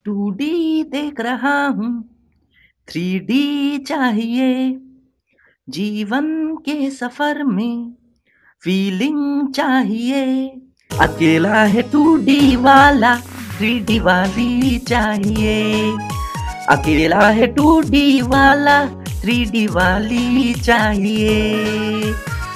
2D देख रहा हूँ, 3D चाहिए। जीवन के सफर में फीलिंग चाहिए। अकेला है 2D वाला, 3D वाली चाहिए। अकेला है 2D वाला, 3D वाली चाहिए।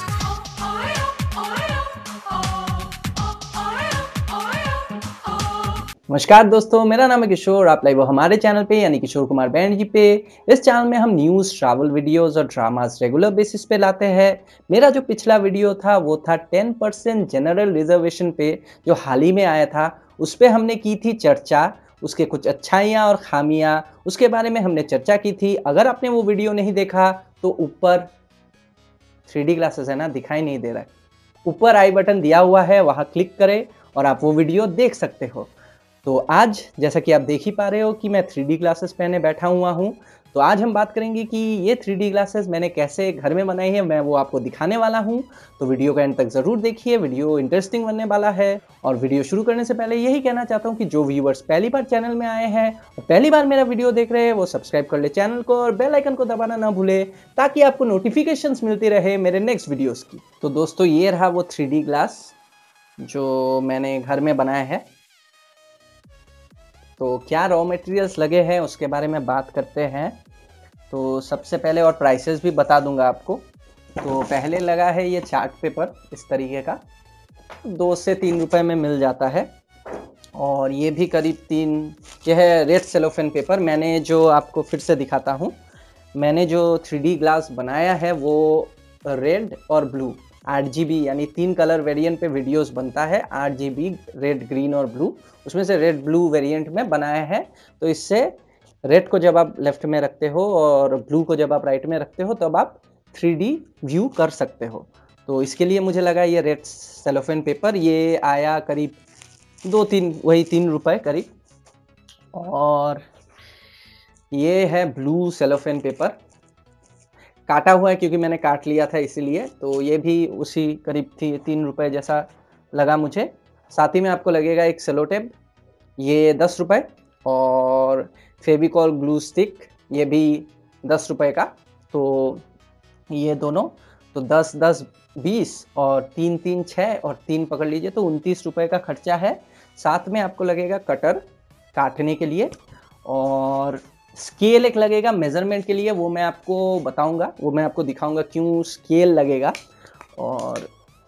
नमस्कार दोस्तों, मेरा नाम है किशोर। आप लाइव हो हमारे चैनल पे यानी किशोर कुमार बैनर्जी पे। इस चैनल में हम न्यूज़, ट्रैवल वीडियोस और ड्रामास रेगुलर बेसिस पे लाते हैं। मेरा जो पिछला वीडियो था वो था 10% जनरल रिजर्वेशन पे, जो हाल ही में आया था। उस पर हमने की थी चर्चा, उसके कुछ अच्छाइयाँ और खामियाँ, उसके बारे में हमने चर्चा की थी। अगर आपने वो वीडियो नहीं देखा तो ऊपर 3D ग्लासेस है ना, दिखाई नहीं दे रहा है, ऊपर आई बटन दिया हुआ है, वहाँ क्लिक करें और आप वो वीडियो देख सकते हो। तो आज जैसा कि आप देख ही पा रहे हो कि मैं 3D ग्लासेस पहने बैठा हुआ हूँ। तो आज हम बात करेंगे कि ये 3D ग्लासेस मैंने कैसे घर में बनाई है, मैं वो आपको दिखाने वाला हूँ। तो वीडियो का एंड तक ज़रूर देखिए, वीडियो इंटरेस्टिंग बनने वाला है। और वीडियो शुरू करने से पहले यही कहना चाहता हूँ कि जो व्यूवर्स पहली बार चैनल में आए हैं और पहली बार मेरा वीडियो देख रहे हैं, वो सब्सक्राइब कर ले चैनल को और बेल आइकन को दबाना ना भूले, ताकि आपको नोटिफिकेशंस मिलती रहे मेरे नेक्स्ट वीडियोज़ की। तो दोस्तों, ये रहा वो 3D ग्लास जो मैंने घर में बनाया है। तो क्या रॉ मटेरियल्स लगे हैं उसके बारे में बात करते हैं। तो सबसे पहले, और प्राइसेस भी बता दूंगा आपको। तो पहले लगा है ये चार्ट पेपर, इस तरीके का 2 से 3 रुपए में मिल जाता है। और ये भी करीब 3, यह है रेड सेलोफेन पेपर। मैंने जो आपको फिर से दिखाता हूँ, मैंने जो 3D ग्लास बनाया है वो रेड और ब्लू RGB यानी 3 कलर वेरिएंट पे वीडियोस बनता है। RGB रेड, ग्रीन और ब्लू, उसमें से रेड ब्लू वेरिएंट में बनाया है। तो इससे रेड को जब आप लेफ्ट में रखते हो और ब्लू को जब आप राइट में रखते हो तब आप 3D व्यू कर सकते हो। तो इसके लिए मुझे लगा ये रेड सेलोफेन पेपर, ये आया करीब 2-3, वही 3 रुपए करीब। और ये है ब्लू सेलोफेन पेपर, काटा हुआ है क्योंकि मैंने काट लिया था इसीलिए। तो ये भी उसी करीब थी, 3 रुपए जैसा लगा मुझे। साथ ही में आपको लगेगा एक सेलो टेप, ये 10 रुपए। और फेविकॉल ग्लू स्टिक, ये भी 10 रुपए का। तो ये दोनों तो 10, 10, 20 और 3, 3, 6 और 3 पकड़ लीजिए, तो 29 रुपए का खर्चा है। साथ में आपको लगेगा कटर काटने के लिए, और स्केल एक लगेगा मेज़रमेंट के लिए, वो मैं आपको बताऊंगा, वो मैं आपको दिखाऊंगा क्यों स्केल लगेगा। और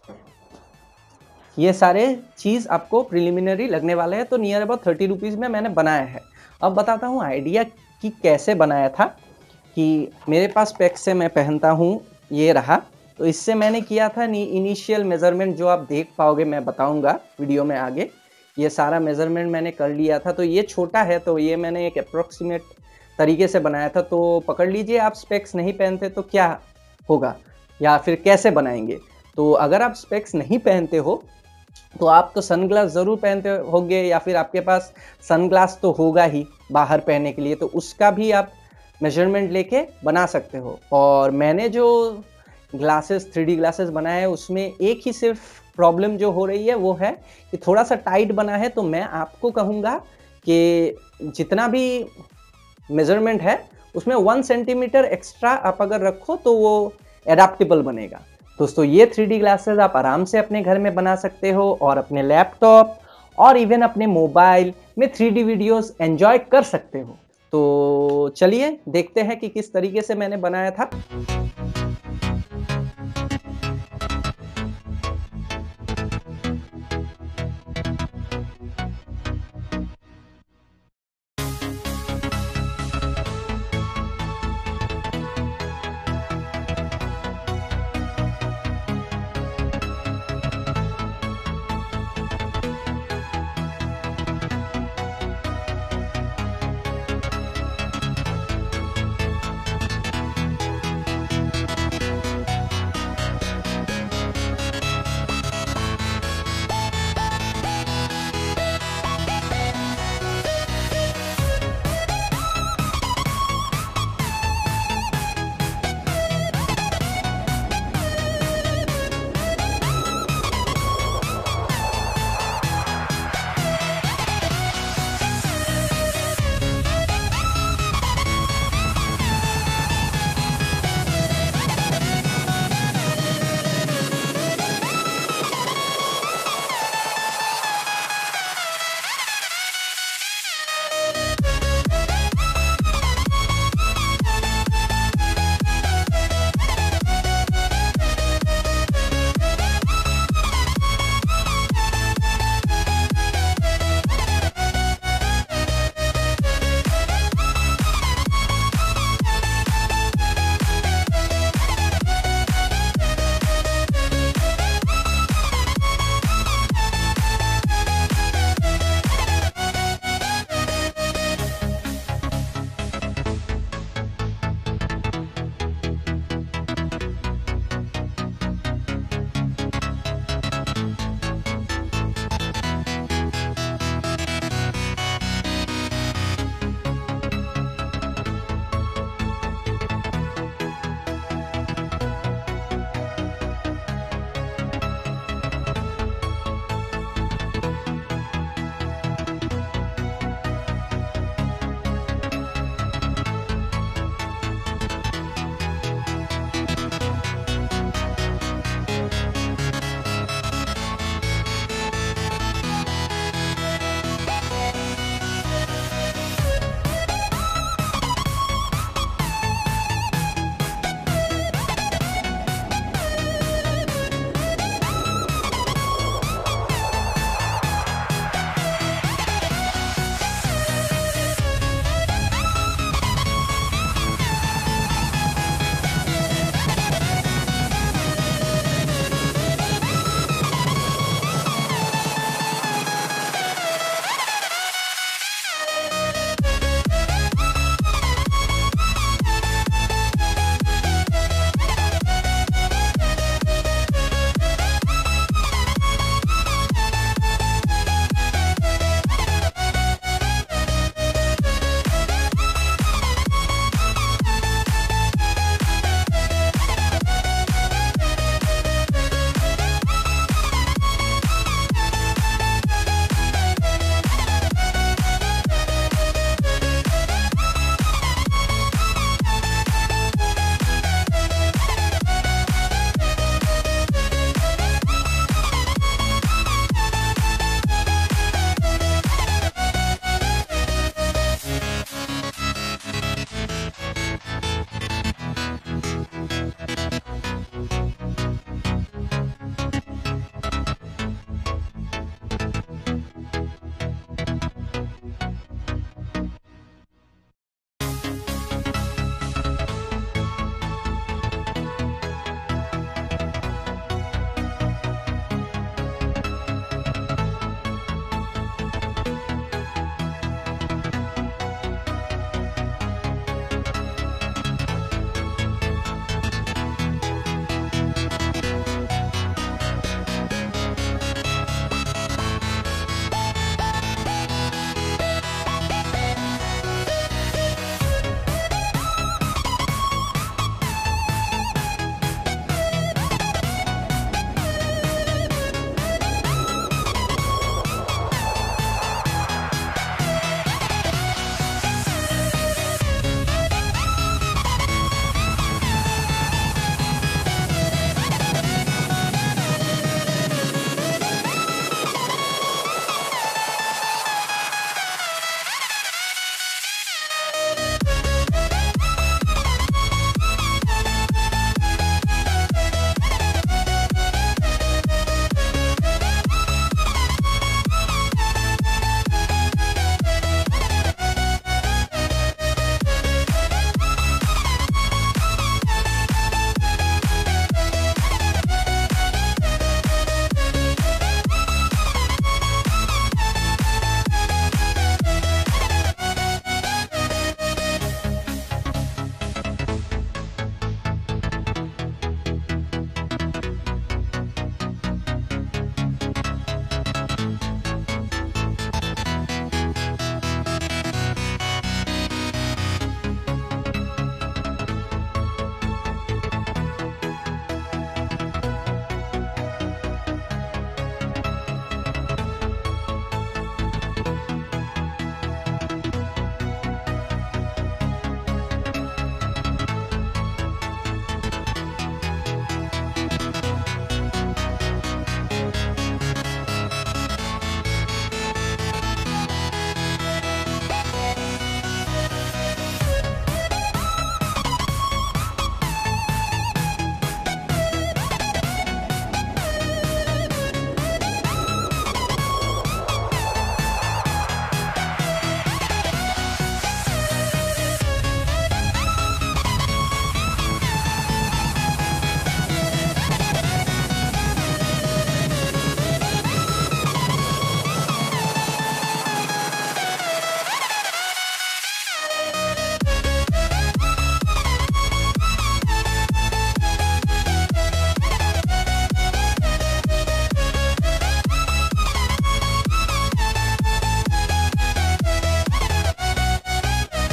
ये सारे चीज़ आपको प्रिलिमिनरी लगने वाले हैं। तो नियर अबाउट 30 रुपीज़ में मैंने बनाया है। अब बताता हूँ आइडिया कि कैसे बनाया था। कि मेरे पास पैक से मैं पहनता हूँ, ये रहा। तो इससे मैंने किया था इनिशियल मेज़रमेंट, जो आप देख पाओगे, मैं बताऊंगा वीडियो में आगे। ये सारा मेज़रमेंट मैंने कर लिया था। तो ये छोटा है, तो ये मैंने एक अप्रोक्सीमेट तरीके से बनाया था। तो पकड़ लीजिए, आप स्पेक्स नहीं पहनते तो क्या होगा, या फिर कैसे बनाएंगे। तो अगर आप स्पेक्स नहीं पहनते हो तो आप तो सनग्लास ज़रूर पहनते होंगे, या फिर आपके पास सनग्लास तो होगा ही बाहर पहनने के लिए, तो उसका भी आप मेजरमेंट लेके बना सकते हो। और मैंने जो ग्लासेस 3D ग्लासेस बनाए हैं, उसमें एक ही सिर्फ प्रॉब्लम जो हो रही है वो है कि थोड़ा सा टाइट बना है। तो मैं आपको कहूँगा कि जितना भी मेजरमेंट है उसमें 1 सेंटीमीटर एक्स्ट्रा आप अगर रखो तो वो एडाप्टेबल बनेगा। दोस्तों, ये 3D ग्लासेस आप आराम से अपने घर में बना सकते हो और अपने लैपटॉप और इवन अपने मोबाइल में 3D वीडियोस एंजॉय कर सकते हो। तो चलिए देखते हैं कि किस तरीके से मैंने बनाया था।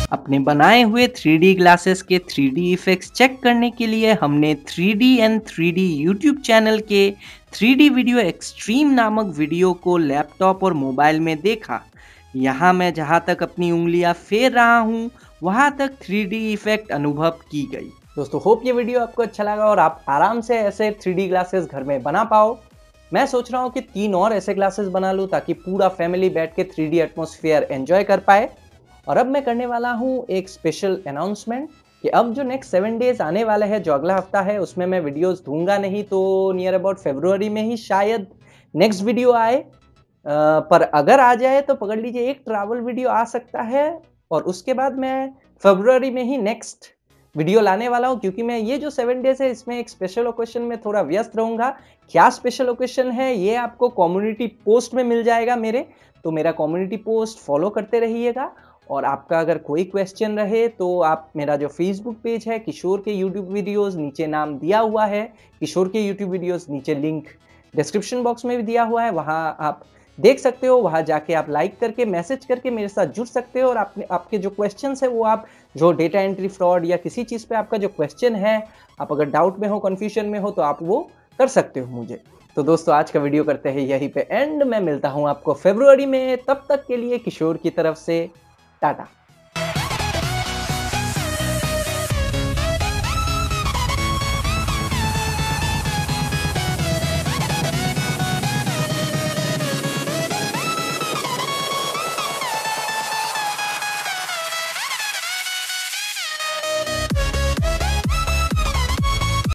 अपने बनाए हुए 3D ग्लासेस के 3D इफेक्ट्स चेक करने के लिए हमने 3D and 3D YouTube channel के 3D वीडियो एक्सट्रीम नामक वीडियो को लैपटॉप और मोबाइल में देखा। यहाँ मैं जहाँ तक अपनी उंगलियाँ फेर रहा हूँ वहाँ तक 3D इफेक्ट अनुभव की गई। दोस्तों होप ये वीडियो आपको अच्छा लगा और आप आराम से ऐसे 3D ग्लासेस घर में बना पाओ। मैं सोच रहा हूँ कि 3 और ऐसे ग्लासेस बना लूँ ताकि पूरा फैमिली बैठ के 3D एटमॉस्फेयर एंजॉय कर पाए। और अब मैं करने वाला हूँ एक स्पेशल अनाउंसमेंट कि अब जो नेक्स्ट 7 डेज आने वाले हैं, जो अगला हफ्ता है, उसमें मैं वीडियोस दूंगा नहीं, तो नियर अबाउट फरवरी में ही शायद नेक्स्ट वीडियो आए। पर अगर आ जाए तो पकड़ लीजिए एक ट्रैवल वीडियो आ सकता है और उसके बाद मैं फरवरी में ही नेक्स्ट वीडियो लाने वाला हूँ, क्योंकि मैं ये जो 7 डेज है इसमें एक स्पेशल ओकेशन में थोड़ा व्यस्त रहूंगा। क्या स्पेशल ओकेशन है ये आपको कम्युनिटी पोस्ट में मिल जाएगा मेरे, तो मेरा कम्युनिटी पोस्ट फॉलो करते रहिएगा। और आपका अगर कोई क्वेश्चन रहे तो आप मेरा जो फेसबुक पेज है किशोर के यूट्यूब वीडियोस, नीचे नाम दिया हुआ है किशोर के यूट्यूब वीडियोस, नीचे लिंक डिस्क्रिप्शन बॉक्स में भी दिया हुआ है, वहाँ आप देख सकते हो। वहाँ जाके आप लाइक करके मैसेज करके मेरे साथ जुड़ सकते हो और आपके जो क्वेश्चंस है वो आप जो डेटा एंट्री फ्रॉड या किसी चीज़ पे आपका जो क्वेश्चन है, आप अगर डाउट में हो, कन्फ्यूजन में हो, तो आप वो कर सकते हो मुझे। तो दोस्तों आज का वीडियो करते हैं यहीं पे एंड। मैं मिलता हूँ आपको फरवरी में, तब तक के लिए किशोर की तरफ से टाटा।